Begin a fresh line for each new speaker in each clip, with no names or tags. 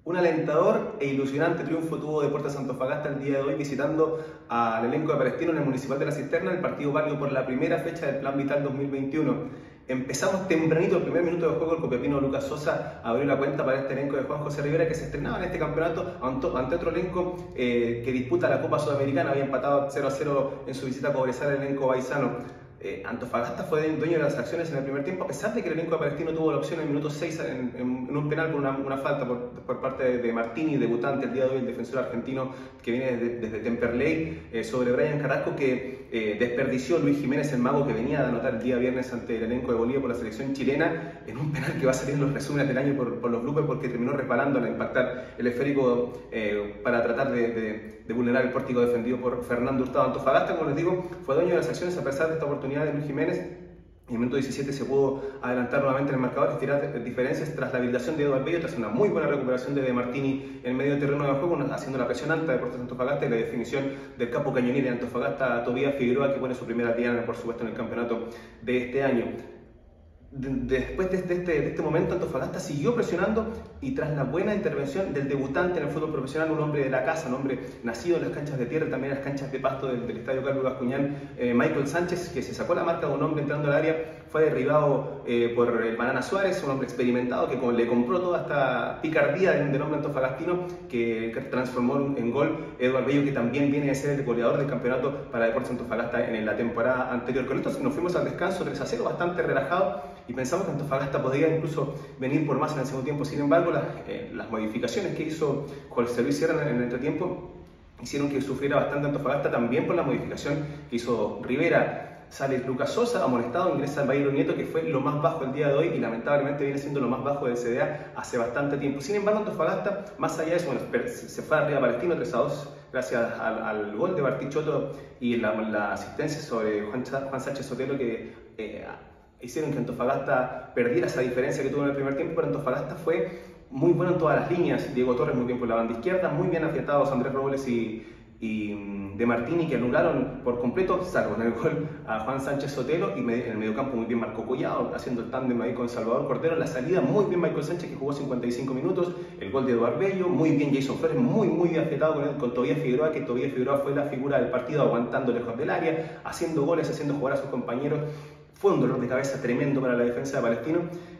Un alentador e ilusionante triunfo tuvo Deportes Antofagasta el día de hoy visitando al elenco de Palestino en el Municipal de la Cisterna, el partido válido por la primera fecha del Plan Vital 2021. Empezamos tempranito, el primer minuto de juego, el copiapino Lucas Sosa abrió la cuenta para este elenco de Juan José Rivera que se estrenaba en este campeonato ante otro elenco que disputa la Copa Sudamericana. Había empatado 0-0 en su visita a Cobresal el elenco baizano. Antofagasta fue dueño de las acciones en el primer tiempo, a pesar de que el elenco de Palestino tuvo la opción en el minuto 6 en un penal por una falta por parte de Martini, debutante el día de hoy, el defensor argentino que viene desde Temperley, sobre Brian Carrasco, que desperdició Luis Jiménez, el mago que venía de anotar el día viernes ante el elenco de Bolivia por la selección chilena, en un penal que va a salir en los resúmenes del año por los bloopers, porque terminó resbalando al impactar el esférico para tratar de vulnerar el pórtico defendido por Fernando Hurtado. Antofagasta, como les digo, fue dueño de las acciones a pesar de esta oportunidad de Luis Jiménez. En el minuto 17 se pudo adelantar nuevamente en el marcador y estirar diferencias tras la habilitación de Eduardo Bello, tras una muy buena recuperación de Martini en medio terreno de juego, haciendo la presión alta de Deportes Antofagasta y la definición del capo cañonero de Antofagasta, Tobías Figueroa, que pone su primera diana, por supuesto, en el campeonato de este año. Después de este momento, Antofagasta siguió presionando y tras la buena intervención del debutante en el fútbol profesional, un hombre de la casa, un hombre nacido en las canchas de tierra, también en las canchas de pasto del Estadio Carlos Bascuñán, Michael Sánchez, que se sacó la marca de un hombre entrando al área, fue derribado por el Banana Suárez, un hombre experimentado que le compró toda esta picardía del hombre antofagastino que transformó en gol Eduardo Bello, que también viene a ser el goleador del campeonato para Deportes Antofagasta en la temporada anterior. Con esto nos fuimos al descanso 3-0, bastante relajado, y pensamos que Antofagasta podría incluso venir por más en el segundo tiempo. Sin embargo, las modificaciones que hizo José Luis Sierra en el entretiempo hicieron que sufriera bastante Antofagasta, también por la modificación que hizo Rivera. Sale Lucas Sosa, amonestado, ingresa al Bayro Nieto, que fue lo más bajo el día de hoy y lamentablemente viene siendo lo más bajo del CDA hace bastante tiempo. Sin embargo, Antofagasta, más allá de eso, se fue arriba Palestino 3-2 gracias al gol de Bartichotto y la asistencia sobre Juan Sánchez Sotelo, que hicieron que Antofagasta perdiera esa diferencia que tuvo en el primer tiempo. Pero Antofagasta fue muy bueno en todas las líneas. Diego Torres muy bien por la banda izquierda, muy bien afiatados Andrés Robles y de Martini, que anularon por completo, salvo en el gol a Juan Sánchez Sotelo, y en el mediocampo muy bien Marco Collado, haciendo el tándem ahí con Salvador Cordero. En la salida muy bien Michael Sánchez, que jugó 55 minutos, el gol de Eduardo Bello, muy bien Jason Flores, muy afiatado con Tobías Figueroa, que Tobías Figueroa fue la figura del partido, aguantando lejos del área, haciendo goles, haciendo jugar a sus compañeros. Fue un dolor de cabeza tremendo para la defensa de Palestino.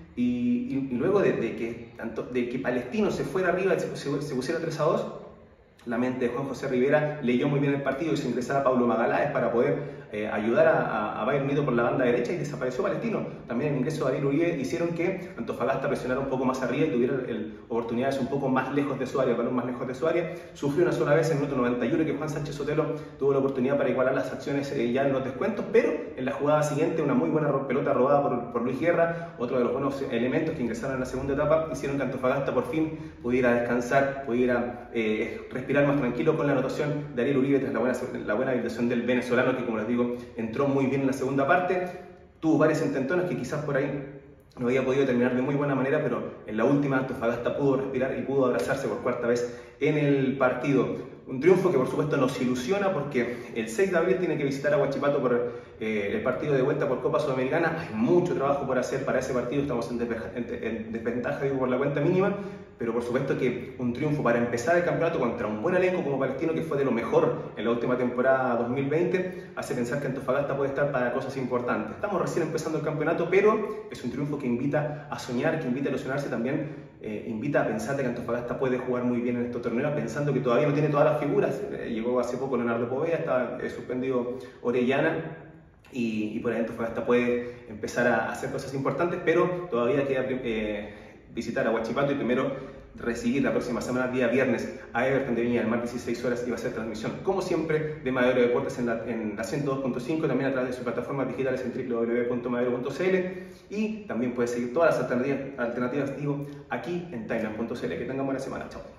Y luego de que Palestino se fuera arriba, se pusiera 3-2, la mente de Juan José Rivera leyó muy bien el partido y se ingresaba a Pablo Magaláes para poder ayudar a Bayern Unido por la banda derecha, y desapareció Palestino. También el ingreso de Ariel Uribe hicieron que Antofagasta presionara un poco más arriba y tuviera oportunidades un poco más lejos de su área, balón más lejos de su área. Sufrió una sola vez en el minuto 91 que Juan Sánchez Sotelo tuvo la oportunidad para igualar las acciones ya en los descuentos, pero en la jugada siguiente una muy buena pelota robada por Luis Guerra, otro de los buenos elementos que ingresaron en la segunda etapa, hicieron que Antofagasta por fin pudiera descansar, pudiera respirar más tranquilo con la anotación de Ariel Uribe tras la buena habilitación del venezolano, que, como les digo, entró muy bien en la segunda parte. Tuvo varias intentonas que quizás por ahí no había podido terminar de muy buena manera, pero en la última Antofagasta pudo respirar y pudo abrazarse por cuarta vez en el partido. Un triunfo que por supuesto nos ilusiona, porque el 6 de abril tiene que visitar a Huachipato por el partido de vuelta por Copa Sudamericana. Hay mucho trabajo por hacer para ese partido, estamos en desventaja por la cuenta mínima, pero por supuesto que un triunfo para empezar el campeonato contra un buen elenco como Palestino, que fue de lo mejor en la última temporada 2020, hace pensar que Antofagasta puede estar para cosas importantes. Estamos recién empezando el campeonato, pero es un triunfo que invita a soñar, que invita a ilusionarse, también invita a pensar de que Antofagasta puede jugar muy bien en estos torneos, pensando que todavía no tiene todas las figuras. Llegó hace poco Leonardo Poveda, está suspendido Orellana, y por ahí Antofagasta puede empezar a hacer cosas importantes, pero todavía queda visitar a Huachipato y primero recibir la próxima semana, día viernes, a Everton de Viña del Mar, 16 horas, y va a ser transmisión, como siempre, de Madero Deportes en la 102.5, también a través de sus plataformas digitales en www.madero.cl, y también puedes seguir todas las alternativas aquí en timeline.cl. Que tengan buena semana. Chao.